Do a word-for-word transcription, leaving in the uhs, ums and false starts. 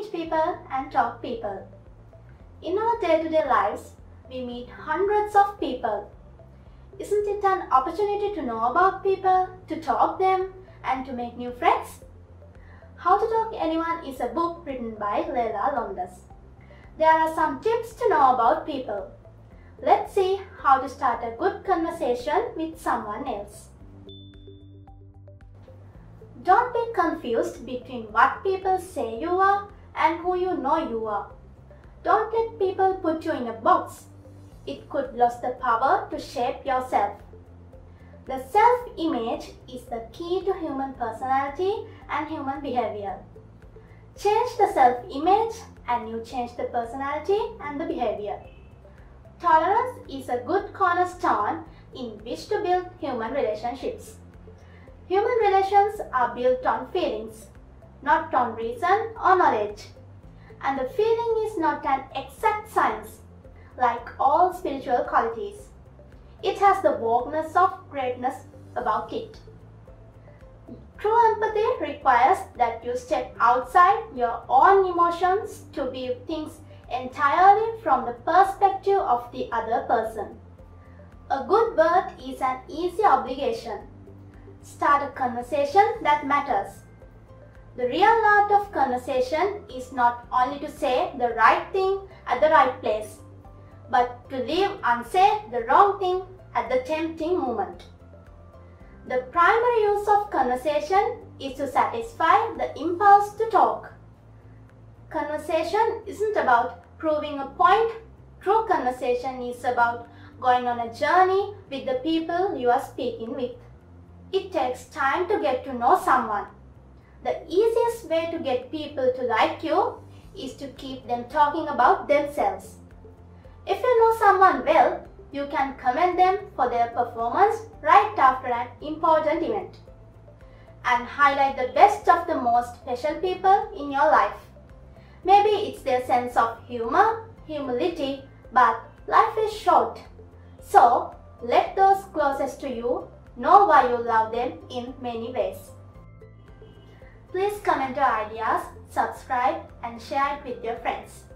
meet people and talk people. In our day-to-day lives, we meet hundreds of people. Isn't it an opportunity to know about people, to talk them, and to make new friends? How to Talk Anyone is a book written by Leila Londas. There are some tips to know about people. Let's see how to start a good conversation with someone else. Don't be confused between what people say you are and who you know you are. Don't let people put you in a box. It could lose the power to shape yourself. The self-image is the key to human personality and human behavior. Change the self-image and you change the personality and the behavior. Tolerance is a good cornerstone in which to build human relationships. Human relations are built on feelings, not on reason or knowledge. And the feeling is not an exact science, like all spiritual qualities. It has the vagueness of greatness about it. True empathy requires that you step outside your own emotions to view things entirely from the perspective of the other person. A good word is an easy obligation. Start a conversation that matters. The real art of conversation is not only to say the right thing at the right place, but to leave unsaid the wrong thing at the tempting moment. The primary use of conversation is to satisfy the impulse to talk. Conversation isn't about proving a point. True conversation is about going on a journey with the people you are speaking with. It takes time to get to know someone. The easiest way to get people to like you is to keep them talking about themselves. If you know someone well, you can commend them for their performance right after an important event and highlight the best of the most special people in your life. Maybe it's their sense of humor, humility, but life is short. So let those closest to you know why you love them in many ways. Please comment your ideas, subscribe and share it with your friends.